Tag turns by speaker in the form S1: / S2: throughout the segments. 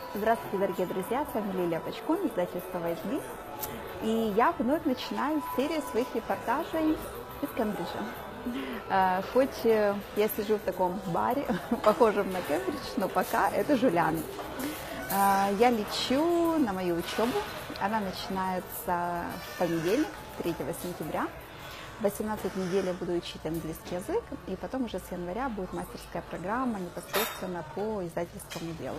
S1: Здравствуйте, дорогие друзья, с вами Лилия Пачкун, издательство YSB. И я вновь начинаю серию своих репортажей из Кембриджа. Хоть я сижу в таком баре, похожем на Кембридж, но пока это Жулян. Я лечу на мою учебу, она начинается в понедельник, 3 сентября. 18 недель я буду учить английский язык, и потом уже с января будет мастерская программа непосредственно по издательскому делу.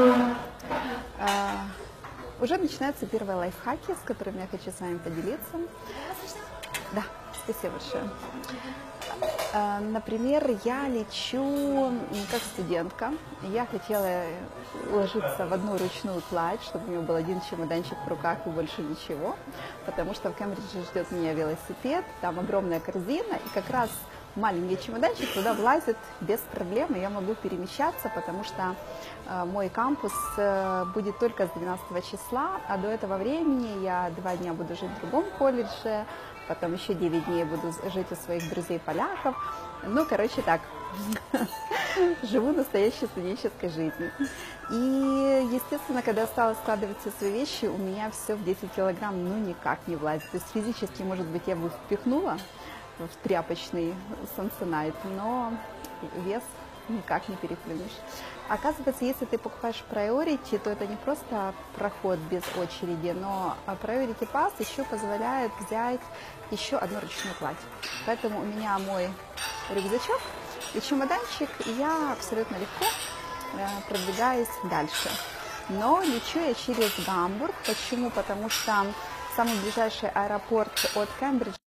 S1: Уже начинаются первые лайфхаки, с которыми я хочу с вами поделиться. Да, спасибо большое. Например, я лечу как студентка. Я хотела уложиться в одну ручную кладь, чтобы у меня был один чемоданчик в руках и больше ничего, потому что в Кембридже ждет меня велосипед, там огромная корзина, и как раз маленький чемоданчик туда влазит без проблем, и я могу перемещаться, потому что мой кампус будет только с 12 числа, а до этого времени я 2 дня буду жить в другом колледже, потом еще 9 дней буду жить у своих друзей-поляков. Ну, короче, так, живу настоящей студенческой жизнью. И, естественно, когда я стала складывать все свои вещи, у меня все в 10 килограмм, ну, никак не влазит. То есть физически, может быть, я бы впихнула в тряпочный Samsonite, но вес никак не переплюнешь. Оказывается, если ты покупаешь Priority, то это не просто проход без очереди, но Priority Pass еще позволяет взять еще одну ручную кладь. Поэтому у меня мой рюкзачок и чемоданчик, и я абсолютно легко продвигаюсь дальше. Но лечу я через Гамбург. Почему? Потому что самый ближайший аэропорт от Кембриджа